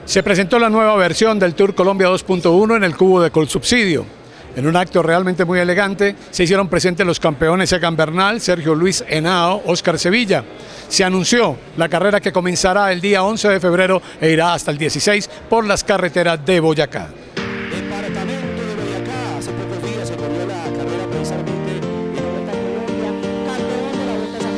Se presentó la nueva versión del Tour Colombia 2.1 en el cubo de Colsubsidio. En un acto realmente muy elegante se hicieron presentes los campeones Egan Bernal, Sergio Luis Henao, Óscar Sevilla. Se anunció la carrera que comenzará el día 11 de febrero e irá hasta el 16 por las carreteras de Boyacá. Departamento de Boyacá, hace pocos días se corrió la carrera precisamente en la Vuelta a Colombia, campeón de la Vuelta a San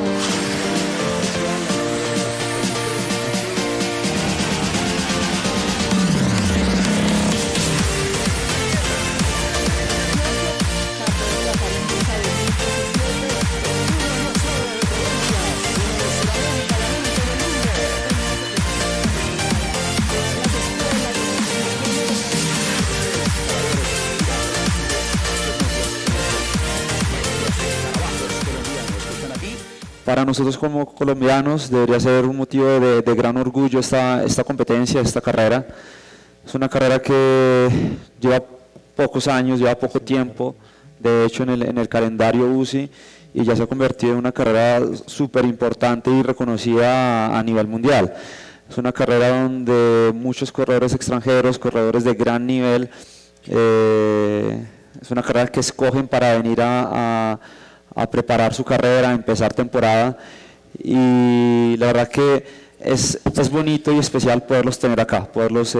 Para nosotros como colombianos debería ser un motivo de gran orgullo esta competencia, esta carrera. Es una carrera que lleva pocos años, lleva poco tiempo, de hecho en el calendario UCI, y ya se ha convertido en una carrera súper importante y reconocida a nivel mundial. Es una carrera donde muchos corredores extranjeros, corredores de gran nivel, es una carrera que escogen para venir a preparar su carrera, a empezar temporada, y la verdad que es bonito y especial poderlos tener acá, poderlos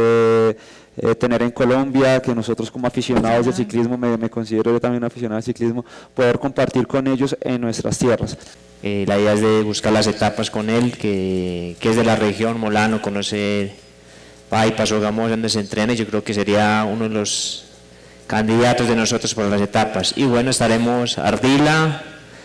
tener en Colombia, que nosotros como aficionados del ciclismo, me considero yo también un aficionado del ciclismo, poder compartir con ellos en nuestras tierras. La idea es de buscar las etapas con él, que es de la región, Molano, conocer Paipa, Sogamoso, donde se entrena, y yo creo que sería uno de los candidatos de nosotros por las etapas. Y bueno, estaremos Ardila,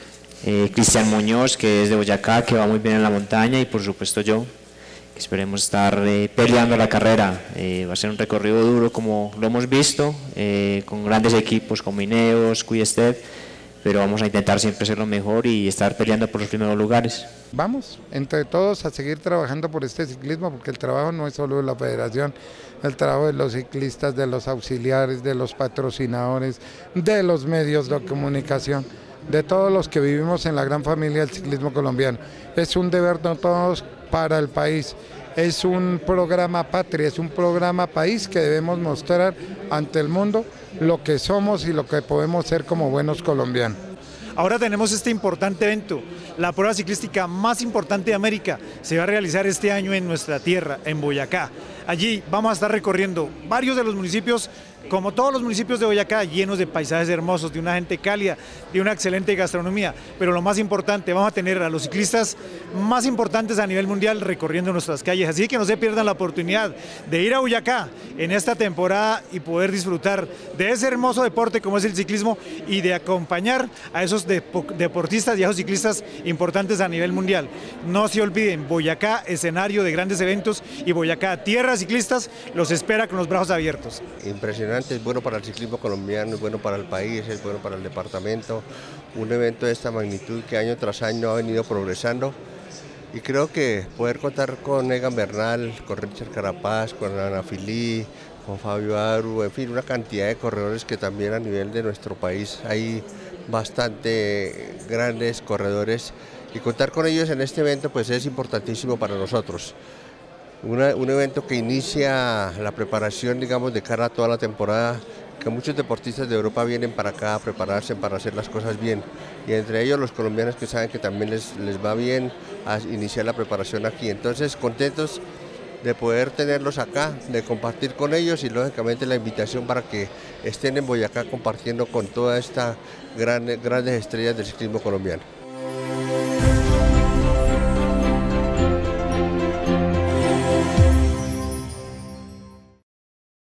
Cristian Muñoz, que es de Boyacá, que va muy bien en la montaña, y por supuesto yo, que esperemos estar peleando la carrera. Va a ser un recorrido duro como lo hemos visto, con grandes equipos como Ineos, Quick-Step, pero vamos a intentar siempre ser lo mejor y estar peleando por los primeros lugares. Vamos, entre todos, a seguir trabajando por este ciclismo, porque el trabajo no es solo de la federación, el trabajo de los ciclistas, de los auxiliares, de los patrocinadores, de los medios de comunicación, de todos los que vivimos en la gran familia del ciclismo colombiano. Es un deber de todos para el país, es un programa patria, es un programa país que debemos mostrar ante el mundo lo que somos y lo que podemos ser como buenos colombianos. Ahora tenemos este importante evento, la prueba ciclística más importante de América, se va a realizar este año en nuestra tierra, en Boyacá. Allí vamos a estar recorriendo varios de los municipios, como todos los municipios de Boyacá, llenos de paisajes hermosos, de una gente cálida, de una excelente gastronomía, pero lo más importante, vamos a tener a los ciclistas más importantes a nivel mundial recorriendo nuestras calles, así que no se pierdan la oportunidad de ir a Boyacá en esta temporada y poder disfrutar de ese hermoso deporte como es el ciclismo y de acompañar a esos deportistas y a esos ciclistas importantes a nivel mundial. No se olviden, Boyacá, escenario de grandes eventos, y Boyacá, tierra de ciclistas, los espera con los brazos abiertos. Impresionante, es bueno para el ciclismo colombiano, es bueno para el país, es bueno para el departamento, un evento de esta magnitud que año tras año ha venido progresando, y creo que poder contar con Egan Bernal, con Richard Carapaz, con Ana Filí, con Fabio Aru, en fin, una cantidad de corredores que también a nivel de nuestro país hay bastante grandes corredores, y contar con ellos en este evento pues es importantísimo para nosotros. Un evento que inicia la preparación, digamos, de cara a toda la temporada, que muchos deportistas de Europa vienen para acá a prepararse para hacer las cosas bien, y entre ellos los colombianos que saben que también les va bien a iniciar la preparación aquí. Entonces, contentos de poder tenerlos acá, de compartir con ellos, y lógicamente la invitación para que estén en Boyacá compartiendo con toda esta grandes estrellas del ciclismo colombiano.